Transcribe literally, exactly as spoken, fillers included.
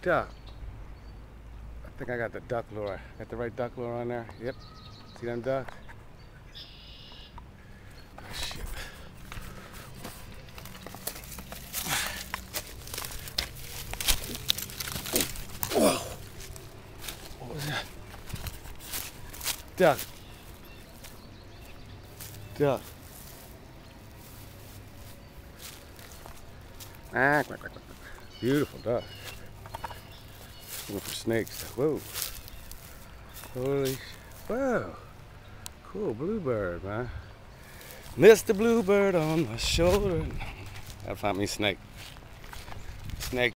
duck. I think I got the duck lure. Got the right duck lure on there? Yep. See them ducks? Oh, shit. Whoa. What was that? Duck. Duck. Ah, quack, quack, quack. Beautiful duck. Looking for snakes. Whoa. Holy, whoa. Cool bluebird, man. Mister Bluebird on my shoulder. Gotta find me a snake. Snake.